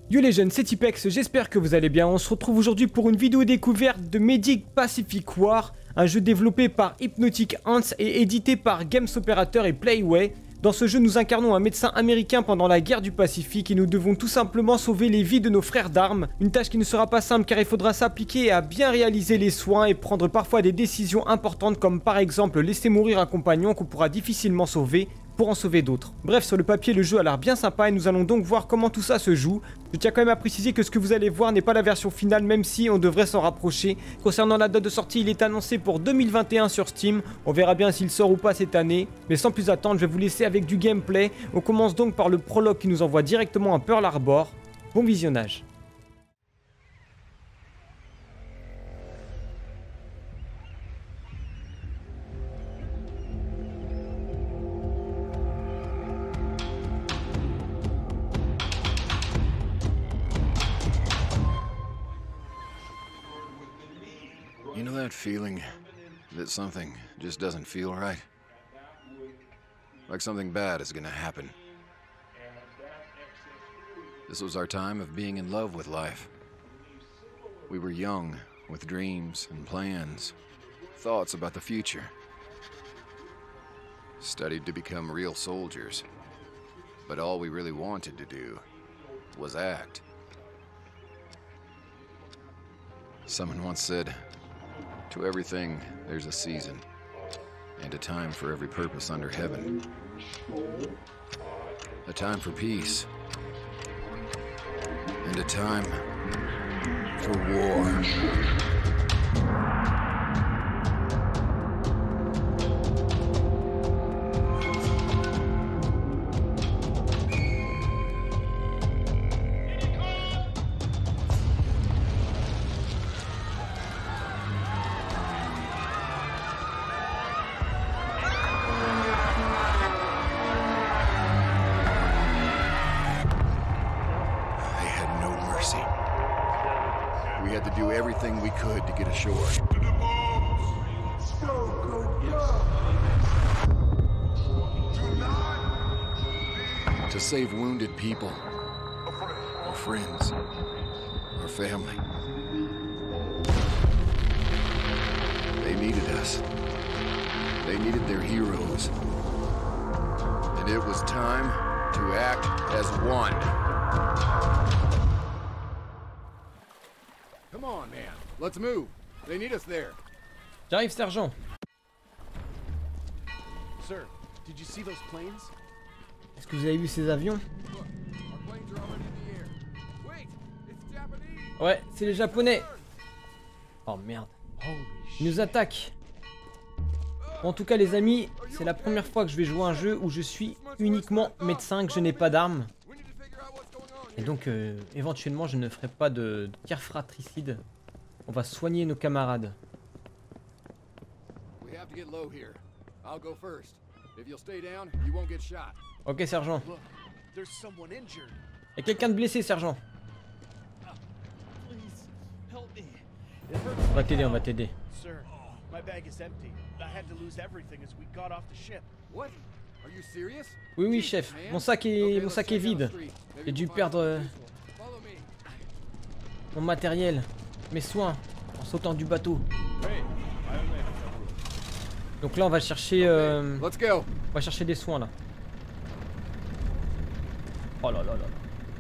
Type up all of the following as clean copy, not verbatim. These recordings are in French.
Yo les jeunes, c'est Tipex, j'espère que vous allez bien. On se retrouve aujourd'hui pour une vidéo découverte de Medic Pacific War, un jeu développé par Hypnotic Ants et édité par Games Operator et Playway. Dans ce jeu, nous incarnons un médecin américain pendant la guerre du Pacifique et nous devons tout simplement sauver les vies de nos frères d'armes. Une tâche qui ne sera pas simple car il faudra s'appliquer à bien réaliser les soins et prendre parfois des décisions importantes comme par exemple laisser mourir un compagnon qu'on pourra difficilement sauver pour en sauver d'autres. Bref, sur le papier, le jeu a l'air bien sympa et nous allons donc voir comment tout ça se joue. Je tiens quand même à préciser que ce que vous allez voir n'est pas la version finale, même si on devrait s'en rapprocher. Concernant la date de sortie, il est annoncé pour 2021 sur Steam. On verra bien s'il sort ou pas cette année. Mais sans plus attendre, je vais vous laisser avec du gameplay. On commence donc par le prologue qui nous envoie directement à Pearl Harbor. Bon visionnage. You know that feeling that something just doesn't feel right? Like something bad is gonna happen. This was our time of being in love with life. We were young, with dreams and plans, thoughts about the future. Studied to become real soldiers. But all we really wanted to do was act. Someone once said, "To everything, there's a season, and a time for every purpose under heaven. A time for peace, and a time for war." We had to do everything we could to get ashore. To save wounded people, our friends, our family. They needed us. They needed their heroes. And it was time to act as one. Come on, man. Let's move. They need us there. J'arrive, sergent. Sir, did you see those planes? Est-ce que vous avez vu ces avions? Ouais, c'est les Japonais. Oh merde. Ils nous attaquent. Bon, en tout cas, les amis, c'est la première fois que je vais jouer à un jeu où je suis uniquement médecin, que je n'ai pas d'armes. Et donc, éventuellement, je ne ferai pas de tir fratricide. On va soigner nos camarades. Ok, sergent. Il y a quelqu'un de blessé, sergent. On va t'aider, on va t'aider. Oui, oui, chef. Mon sac est vide. J'ai dû perdre mon matériel, mes soins, en sautant du bateau. Donc là, on va chercher, des soins là. Oh là là là.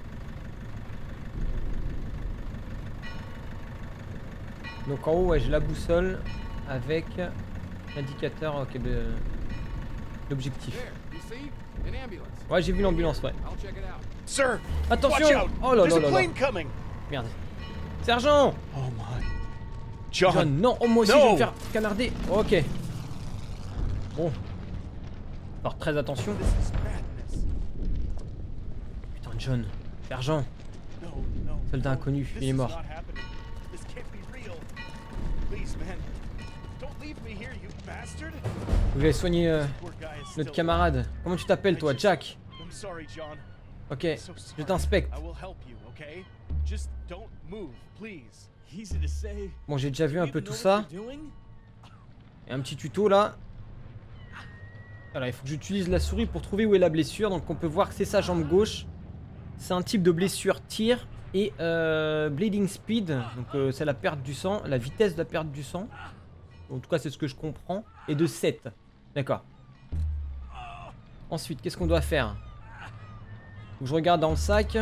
Donc en haut, ouais, j'ai la boussole avec l'indicateur de l'objectif. Ouais, j'ai vu l'ambulance, ouais. Attention! Oh là là là là. Merde. Sergent! Oh my. John, non, oh, moi aussi je vais me faire canarder. Ok. Bon. Alors très attention. Putain, John. Sergent. Soldat inconnu, il est mort. Vous allez soigner notre camarade. Comment tu t'appelles toi, Jack? Ok, je t'inspecte. Bon, j'ai déjà vu un peu tout ça. Et un petit tuto là. Voilà, il faut que j'utilise la souris pour trouver où est la blessure. Donc on peut voir que c'est sa jambe gauche. C'est un type de blessure tir. Et bleeding speed, donc c'est la perte du sang, la vitesse de la perte du sang. En tout cas c'est ce que je comprends. Et de 7. D'accord. Ensuite, qu'est-ce qu'on doit faire? Faut que je regarde dans le sac.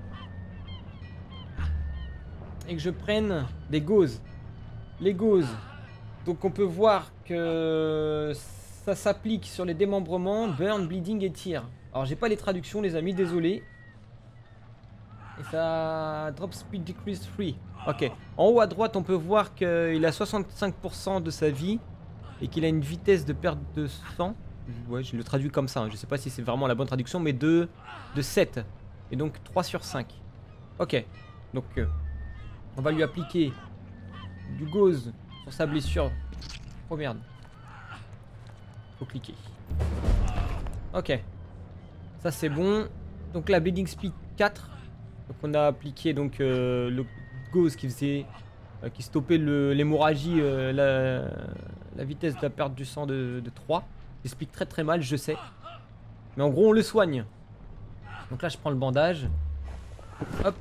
Et que je prenne des gauzes. Les gauzes. Donc on peut voir que ça s'applique sur les démembrements, burn, bleeding et tir. Alors j'ai pas les traductions les amis, désolé. Et ça... Drop speed decrease 3. Ok. En haut à droite on peut voir qu'il a 65% de sa vie. Et qu'il a une vitesse de perte de sang. Ouais, je le traduis comme ça, hein. Je sais pas si c'est vraiment la bonne traduction, mais de 7. Et donc 3 sur 5. Ok. Donc on va lui appliquer du gauze sur sa blessure. Oh merde. Faut cliquer. Ok. Ça c'est bon. Donc la bleeding speed 4. Donc on a appliqué donc le gauze qui faisait... qui stoppait l'hémorragie, la vitesse de la perte du sang de 3. J'explique très très mal, je sais. Mais en gros, on le soigne. Donc là, je prends le bandage. Hop.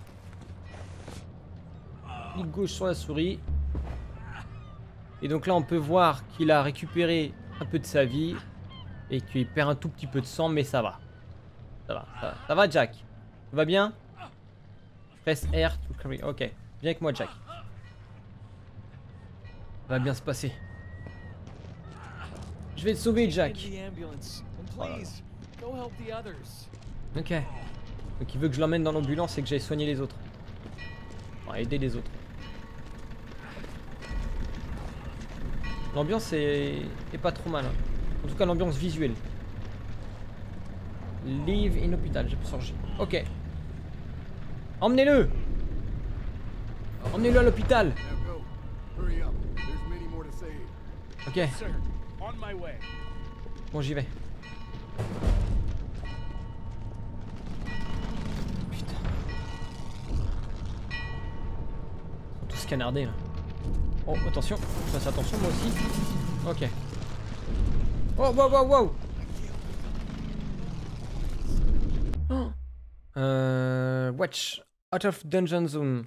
Clic gauche sur la souris. Et donc là, on peut voir qu'il a récupéré un peu de sa vie. Et qu'il perd un tout petit peu de sang, mais ça va. Ça va, Jack? Ça va bien? Press R to carry. Ok. Viens avec moi, Jack. Ça va bien se passer. Je vais te sauver, Jack. Voilà. Ok. Donc il veut que je l'emmène dans l'ambulance et que j'aille soigner les autres. Enfin, aider les autres. L'ambiance est pas trop mal. Hein. En tout cas, l'ambiance visuelle. Live in hôpital, j'ai pu changer. Ok. Emmenez-le. Emmenez-le à l'hôpital. Ok. Bon, j'y vais. Putain. Ils sont tous canardés là. Oh, attention. Je fasse attention moi aussi. Ok. Oh, wow, wow, wow. Oh. Watch. Out of dungeon zone.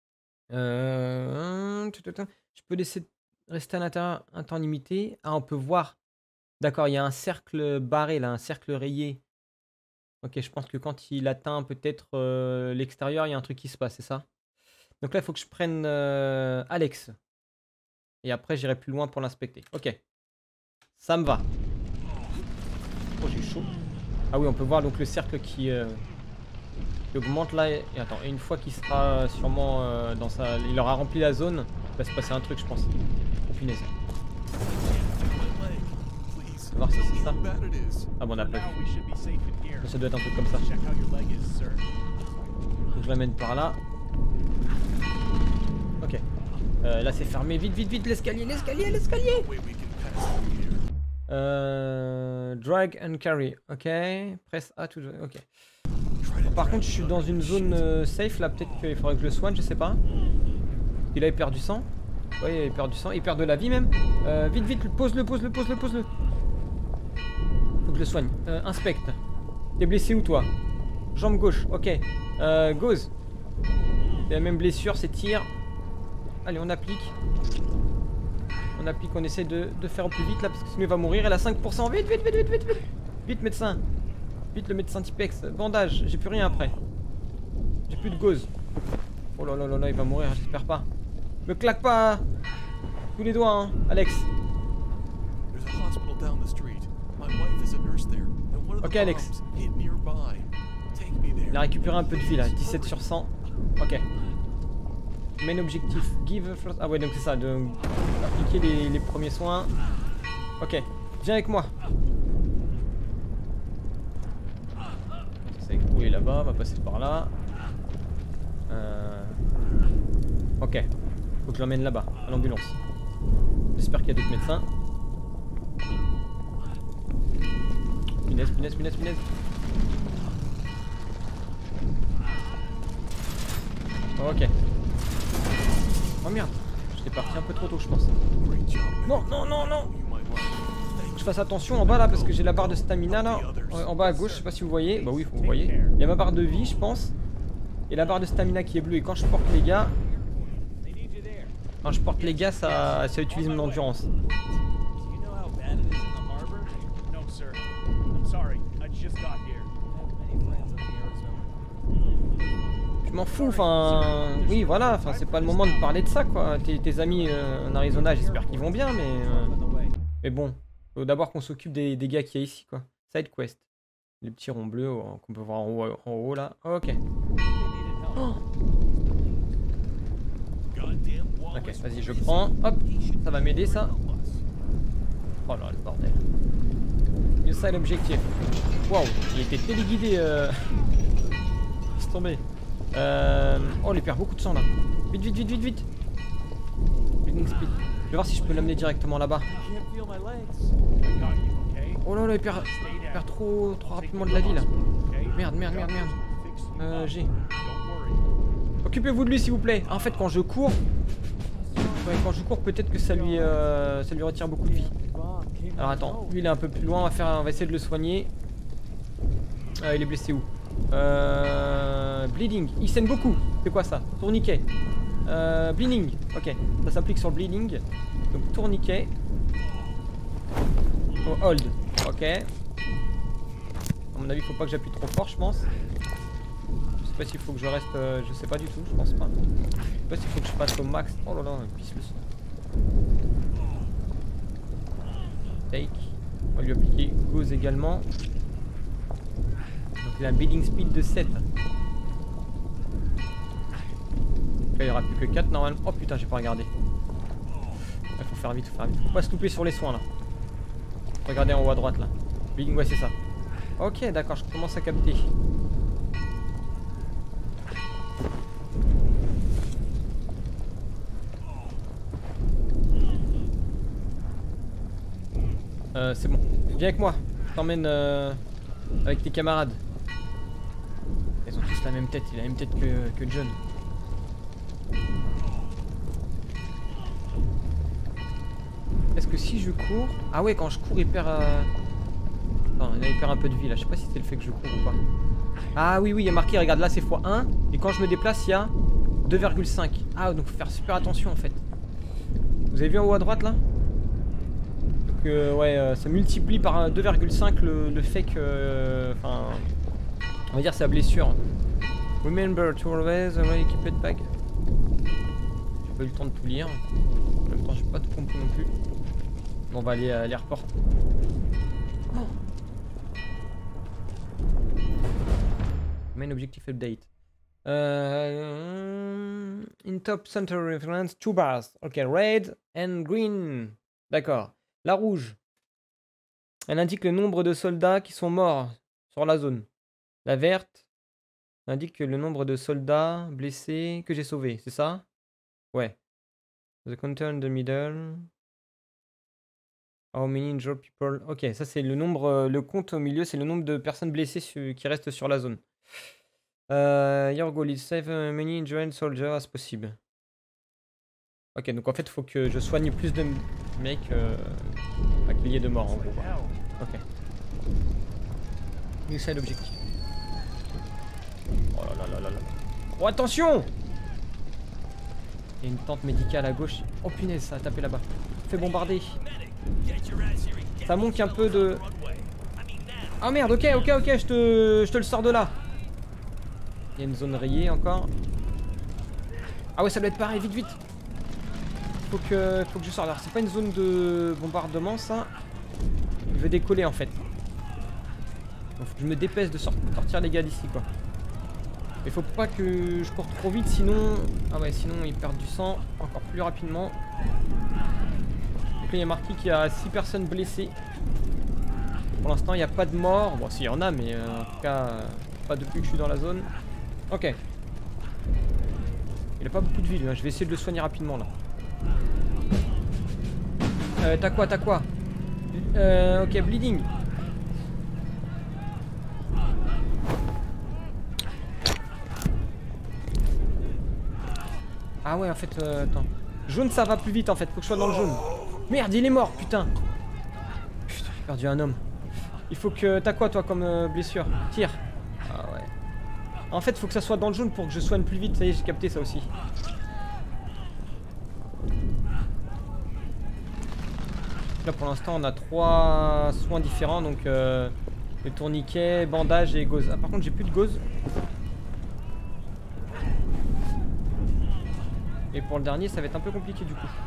Je peux laisser rester à l'intérieur un temps limité. Ah, on peut voir. D'accord, il y a un cercle barré là, un cercle rayé. Ok, je pense que quand il atteint peut-être l'extérieur, il y a un truc qui se passe, c'est ça? Donc là, il faut que je prenne Alex. Et après, j'irai plus loin pour l'inspecter. Ok. Ça me va. Oh, j'ai chaud. Ah oui, on peut voir donc le cercle qui augmente là. Et attends, et une fois qu'il sera sûrement dans sa... Il aura rempli la zone, il va se passer un truc, je pense. Oh punaise. On va voir si c'est ça. Ah bon, on a pas vu. Ça doit être un truc comme ça. Donc je l'amène par là. Ok. Là c'est fermé. Vite, vite, vite, l'escalier, l'escalier, l'escalier. Drag and carry. Ok. Press A to... Ok. Par contre, je suis dans une zone safe là. Peut-être qu'il faudrait que je le soigne, je sais pas. Il a perdu du sang. Ouais, il perd du sang. Il perd de la vie même. Vite, vite, pose-le, pose-le, pose-le, pose-le. Faut que je le soigne. Inspecte. T'es blessé où toi? Jambe gauche. Ok. Gauze. Il a la même blessure, c'est tir. Allez, on applique. On applique, on essaie de faire au plus vite là parce que sinon il va mourir. Elle a 5%. Vite, vite, vite, vite, vite, vite. Vite, médecin. Vite, le médecin Tipex. Bandage. J'ai plus rien après. J'ai plus de gauze. Oh là là là là, il va mourir, j'espère pas. Me claque pas tous les doigts, hein, Alex. Ok, Alex. Il a récupéré un peu de vie là, 17 sur 100. Ok. Main objectif, give first... Ah ouais, donc c'est ça, de appliquer les premiers soins. Ok, viens avec moi. On s'est écroué là-bas, on va passer par là. Ok, faut que je l'emmène là-bas, à l'ambulance. J'espère qu'il y a d'autres médecins. Punaise, punaise, punaise, punaise. Ok. Oh merde, j'étais parti un peu trop tôt, je pense. Non, non, non, non. Faut que je fasse attention en bas là parce que j'ai la barre de stamina là. En bas à gauche, je sais pas si vous voyez. Bah oui, vous voyez. Il y a ma barre de vie, je pense. et la barre de stamina qui est bleue. Et quand je porte les gars... Quand je porte les gars, ça utilise mon endurance. Je m'en fous, enfin... Oui, voilà, enfin, c'est pas le moment de parler de ça, quoi. Tes amis en Arizona, j'espère qu'ils vont bien, mais bon. Faut d'abord qu'on s'occupe des gars qu'il y a ici, quoi. Side quest. Les petits ronds bleus qu'on peut voir en haut, là. Ok. Oh. Ok, vas-y, je prends. Hop, ça va m'aider, ça. Oh là, le bordel. New side objectif. Waouh, il était téléguidé. Laisse tomber. Oh, il perd beaucoup de sang, là. Vite, vite, vite, vite, vite. Bleeding speed. Je vais voir si je peux l'amener directement là-bas. Oh là là, il perd trop rapidement de la vie, là. Merde, merde, merde, merde. G. Occupez-vous de lui, s'il vous plaît. En fait, quand je cours... Ouais, quand je cours, peut-être que ça lui retire beaucoup de vie. Alors attends, lui il est un peu plus loin, on va essayer de le soigner. Il est blessé où? Bleeding, il saigne beaucoup. C'est quoi ça? Tourniquet. Bleeding, ok. Ça s'applique sur le bleeding. Donc tourniquet. Oh, hold, ok. À mon avis, faut pas que j'appuie trop fort, je pense. Je sais pas s'il faut que je reste... je sais pas du tout, je pense pas. Je sais pas s'il faut que je passe au max. Oh là là, il pisse le sang. Take. On va lui appliquer Gauze également. Donc il a un bleeding speed de 7. Là, il n'y aura plus que 4 normalement. Oh putain, j'ai pas regardé. Il faut faire vite, faut faire vite. Faut pas se louper sur les soins là. Regardez en haut à droite là. Bleeding, ouais, c'est ça. Ok, d'accord, je commence à capter. C'est bon. Viens avec moi. Je t'emmène avec tes camarades. Ils ont tous la même tête. Il a la même tête que John. Est-ce que si je cours... Ah ouais, quand je cours, il perd... Attends, là, il perd un peu de vie, là. Je sais pas si c'est le fait que je cours ou pas. Ah oui, oui, il y a marqué, regarde, là, c'est x1. Et quand je me déplace, il y a 2,5. Ah, donc faut faire super attention, en fait. Vous avez vu en haut à droite, là? Ouais, ça multiplie par 2,5 le fait que... Enfin... on va dire sa blessure. Remember to always keep it back. J'ai pas eu le temps de tout lire. En même temps, j'ai pas tout compris non plus. Bon, on va aller à l'airport. Oh. Main objective update. In top center reference, 2 bars. Ok, red and green. D'accord. La rouge, elle indique le nombre de soldats qui sont morts sur la zone. La verte indique le nombre de soldats blessés que j'ai sauvés, c'est ça? Ouais. The counter in the middle. How many injured people? Ok, ça c'est le nombre, le compte au milieu, c'est le nombre de personnes blessées qui restent sur la zone. Your goal is save as many injured soldiers as possible. Ok, donc en fait, il faut que je soigne plus de mecs qu'il y ait de morts en gros. Ok. New side objectif. Oh là là là là là. Oh attention! Il y a une tente médicale à gauche. Oh punaise, ça a tapé là-bas. Fait bombarder. Ça manque un peu de... Ah merde, ok, je te le sors de là. Il y a une zone rayée encore. Ah ouais, ça doit être pareil, vite, vite. Faut que je sorte. Alors, c'est pas une zone de bombardement, ça. Il veut décoller, en fait. Donc, faut que je me dépêche de sortir les gars d'ici, quoi. Il faut pas que je cours trop vite, sinon... Ah ouais, sinon, ils perdent du sang encore plus rapidement. Donc là, il y a marqué qu'il y a 6 personnes blessées. Pour l'instant, il n'y a pas de mort. Bon, s'il y en a, mais en tout cas, pas depuis que je suis dans la zone. Ok. Il a pas beaucoup de vie, hein. Je vais essayer de le soigner rapidement, là. T'as quoi? Ok, bleeding. Ah ouais, en fait, attends. Jaune, ça va plus vite, en fait. Faut que je sois dans le jaune. Merde, il est mort, putain. Putain, j'ai perdu un homme. Il faut que... T'as quoi, toi, comme blessure? Tire. Ah ouais. En fait, faut que ça soit dans le jaune pour que je soigne plus vite. Ça y est, j'ai capté ça aussi. Là, pour l'instant, on a 3 soins différents. Donc, le tourniquet, bandage et gauze. Ah, par contre, j'ai plus de gauze. Et pour le dernier, ça va être un peu compliqué du coup.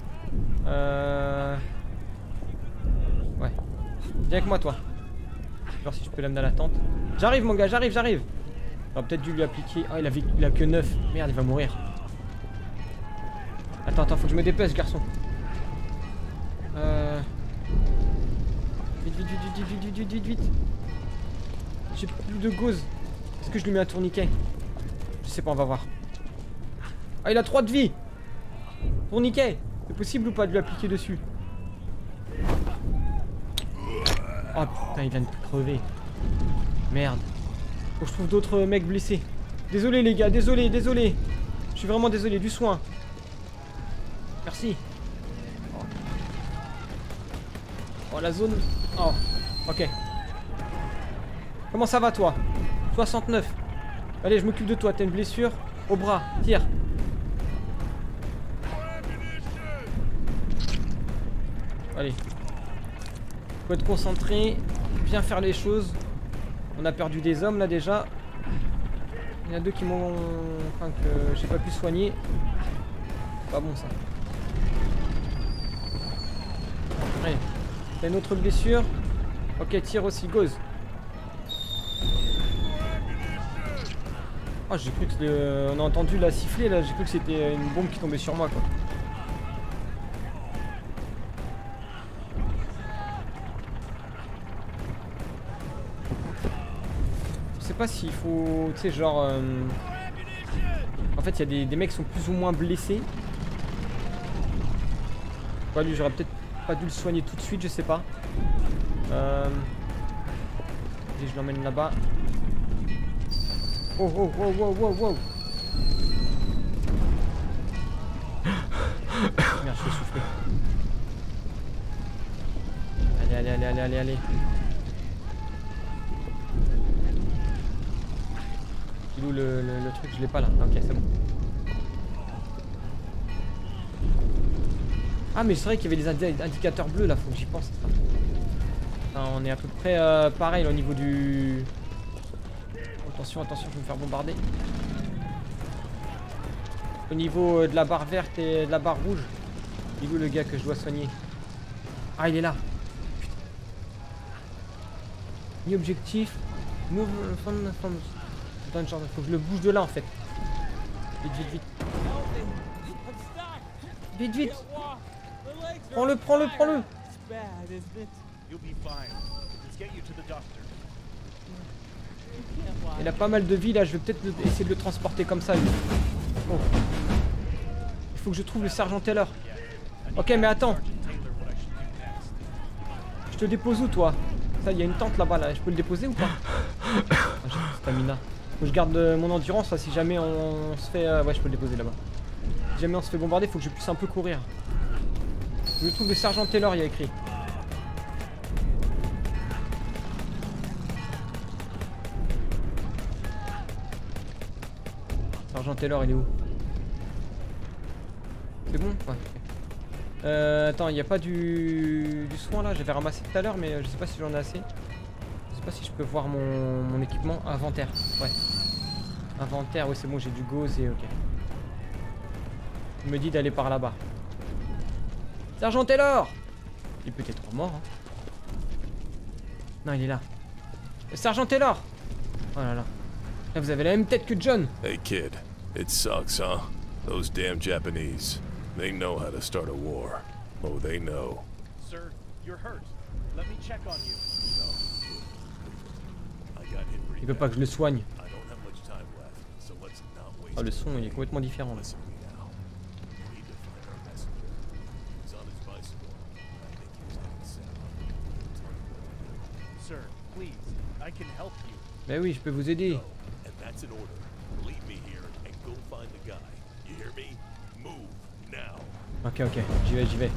Ouais. Viens avec moi, toi. Je vais voir si je peux l'amener à la tente. J'arrive, mon gars, j'arrive. J'aurais peut-être dû lui appliquer. Ah, il a que 9. Merde, il va mourir. Attends, faut que je me dépêche, garçon. Vite. J'ai plus de gauze. Est-ce que je lui mets un tourniquet? Je sais pas, on va voir. Ah, il a 3 de vie. Tourniquet. C'est possible ou pas de lui appliquer dessus? Oh putain, il vient de crever. Merde. Faut que je trouve d'autres mecs blessés. Désolé les gars, désolé. Je suis vraiment désolé, du soin. Merci. Oh la zone. Oh, ok. Comment ça va toi? 69. Allez, je m'occupe de toi, t'as une blessure au bras, tire. Allez. Faut être concentré, bien faire les choses. On a perdu des hommes là déjà. Il y en a 2 qui m'ont... Enfin que j'ai pas pu soigner. Pas bon ça. Allez. T'as une autre blessure. Ok, tire aussi, gauze. Oh, j'ai cru que on a entendu la siffler là, j'ai cru que c'était une bombe qui tombait sur moi quoi. Je sais pas s'il faut, tu sais, genre... En fait, il y a des mecs qui sont plus ou moins blessés. Ouais, lui, j'aurais peut-être pas dû le soigner tout de suite, je sais pas. Et je l'emmène là-bas. Oh. Merde, je vais souffler. Allez. Il est où le truc? Je l'ai pas là. Ok, c'est bon. Ah, mais c'est vrai qu'il y avait des indicateurs bleus là, faut que j'y pense. Enfin, on est à peu près pareil là, au niveau du... Attention, je vais me faire bombarder. Au niveau de la barre verte et de la barre rouge. Il est où le gars que je dois soigner? Ah, il est là. Putain. Ni objectif. Move from... Attends, faut que je le bouge de là en fait. Vite. Prends-le. Il a pas mal de vie là, je vais peut-être essayer de le transporter comme ça lui. Oh. Il faut que je trouve le sergent Taylor. Ok, mais attends. Je te dépose où toi? Ça, il y a une tente là-bas là, je peux le déposer ou pas? Ah, j'ai plus de stamina. Faut que je garde mon endurance là, si jamais on se fait... Ouais, je peux le déposer là-bas. Si jamais on se fait bombarder, faut que je puisse un peu courir. Je trouve le sergent Taylor, il y a écrit. Sergent Taylor, il est où? C'est bon? Ouais. Attends, il n'y a pas du soin là? J'avais ramassé tout à l'heure, mais je sais pas si j'en ai assez. Je sais pas si je peux voir mon équipement. Inventaire. Ouais. Inventaire, oui, c'est bon, j'ai du gauze et ok. Il me dit d'aller par là-bas. Sergent Taylor! Il est peut-être mort. Hein. Non, il est là. Sergent Taylor! Oh là là. Là, vous avez la même tête que John. Hey kid, it sucks, huh? Those damn Japanese. They know how to start a war. Oh, they know. Sir, you're hurt. Let me check on you. Il veut pas que je le soigne. Oh, le son il est complètement différent là. Sir, please, I can help you. Mais oui, je peux vous aider. Ok, j'y vais.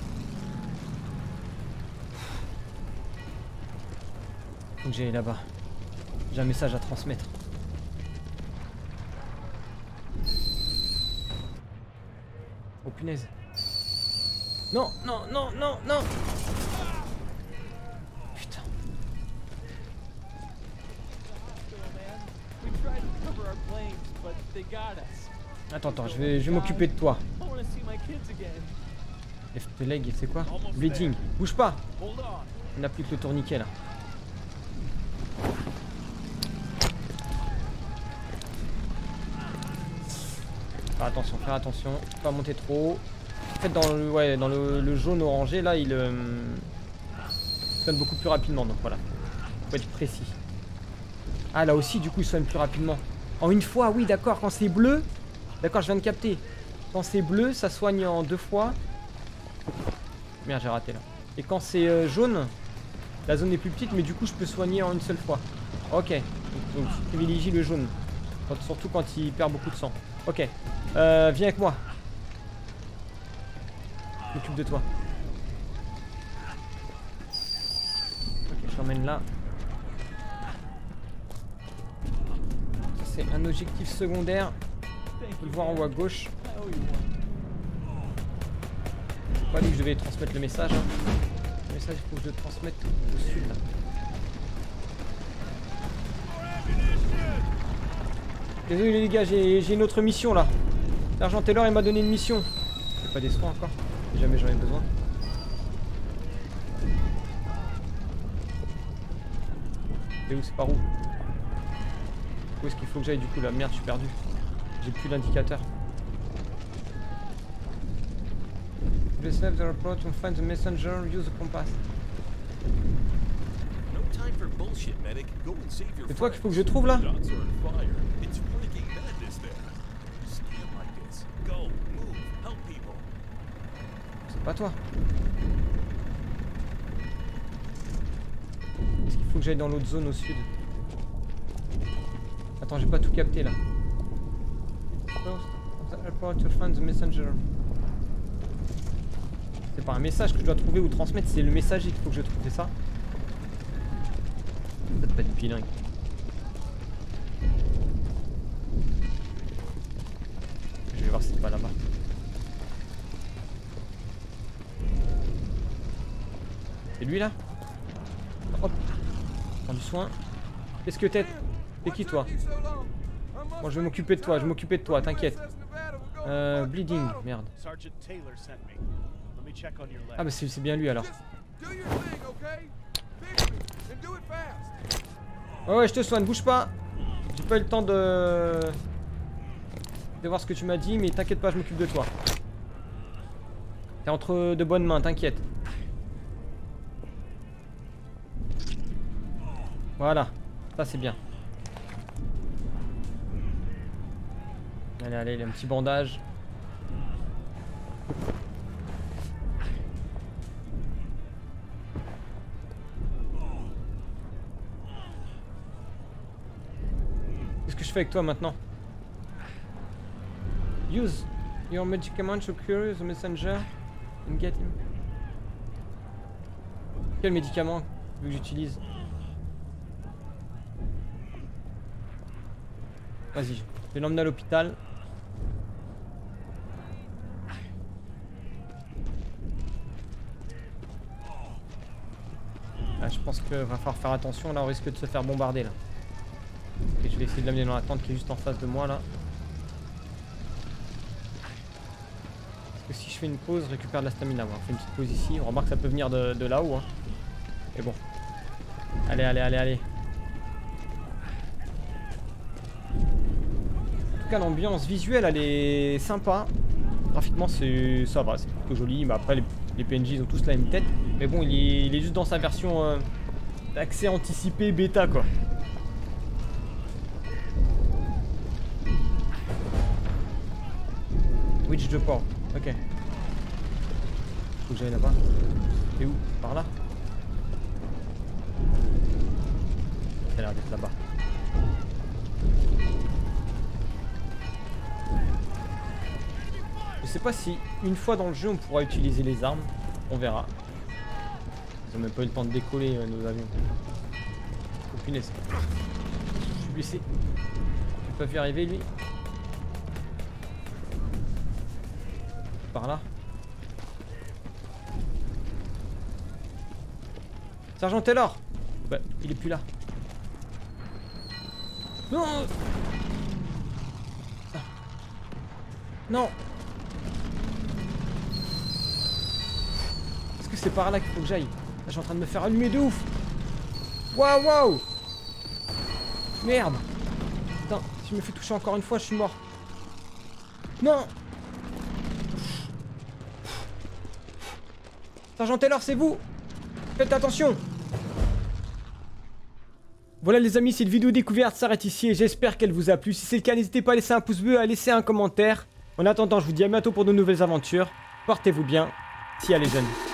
Faut que j'aille là-bas. J'ai un message à transmettre. Oh punaise. Non, non, non, non, non. Putain. We tried to cover our flames, but they got us. Attends, attends, je vais m'occuper de toi. I want to see my kids again. Left leg, c'est quoi? Bleeding. Bouge pas. Hold on. On n'a plus que le tourniquet là. Faire attention, pas monter trop haut. En fait dans le, ouais, dans le jaune orangé là il sonne beaucoup plus rapidement, donc voilà. Faut être précis. Ah là aussi du coup il sonne plus rapidement. En une fois, oui d'accord, quand c'est bleu. D'accord, je viens de capter. Quand c'est bleu, ça soigne en 2 fois. Merde, j'ai raté là. Et quand c'est jaune, la zone est plus petite, mais du coup je peux soigner en une seule fois. Ok, donc je privilégie le jaune. Surtout quand il perd beaucoup de sang. Ok, viens avec moi. Je m'occupe de toi. Ok, je t'emmène là. C'est un objectif secondaire. On peut le voir en haut à gauche. Pas dit que je devais transmettre le message. Hein. Le message, il faut que je le transmette au sud. Là. Désolé les gars, j'ai une autre mission là. L'agent Taylor il m'a donné une mission. J'ai pas des soins encore. Si jamais j'en ai besoin. C'est où? C'est par où? Où est-ce qu'il faut que j'aille du coup là? Merde, je suis perdu. J'ai plus l'indicateur. Just left the report to find the messenger. Use the compass. C'est toi qu'il faut que je trouve là? C'est pas toi. Est-ce qu'il faut que j'aille dans l'autre zone au sud? Attends, j'ai pas tout capté là. C'est pas un message que je dois trouver ou transmettre, c'est le messager qu'il faut que je trouve, c'est ça? Peut-être pas être bilingue. Je vais voir si c'est pas là-bas. C'est lui là? Hop. Prends du soin. Qu'est-ce que t'es? T'es qui toi? Bon, je vais m'occuper de toi, t'inquiète. Bleeding, merde. Ah bah c'est bien lui alors. Ouais, je te soigne, bouge pas. J'ai pas eu le temps de voir ce que tu m'as dit, mais t'inquiète pas, je m'occupe de toi. T'es entre de bonnes mains, t'inquiète. Voilà, ça c'est bien. Allez, allez, il y a un petit bandage. Qu'est-ce que je fais avec toi maintenant? Use your medicament to cure the messenger and get him. Quel médicament veux que j'utilise? Vas-y, je vais l'emmener à l'hôpital. Là, je pense qu'il va falloir faire attention, là on risque de se faire bombarder là. Et je vais essayer de l'amener dans la tente qui est juste en face de moi là. Parce que si je fais une pause, je récupère de la stamina. Ouais, on fait une petite pause ici, on remarque que ça peut venir de là-haut. Hein. Mais bon. Allez, allez, allez, allez. En tout cas, l'ambiance visuelle elle est sympa. Graphiquement, ça va, c'est plutôt joli. Mais après, les PNJ ils ont tous la même tête. Mais bon, il est juste dans sa version d'accès anticipé bêta quoi. Witch de port, ok. Faut que j'aille là-bas. Et où? Par là? Ça a l'air d'être là-bas. Je sais pas si une fois dans le jeu on pourra utiliser les armes. On verra. Ils ont même pas eu le temps de décoller nos avions. Oh punaise. Je suis blessé. Je peux pas faire arriver lui. Par là. Sergent Taylor. Bah, il est plus là. Non. Ah. Non. Est-ce que c'est par là qu'il faut que j'aille? Là, je suis en train de me faire allumer de ouf. Waouh, waouh. Merde. Putain, si je me fais toucher encore une fois, je suis mort. Non. Sergent Taylor, c'est vous. Faites attention. Voilà les amis, cette vidéo découverte s'arrête ici et j'espère qu'elle vous a plu. Si c'est le cas, n'hésitez pas à laisser un pouce bleu, à laisser un commentaire. En attendant, je vous dis à bientôt pour de nouvelles aventures. Portez-vous bien. Si allez jeunes.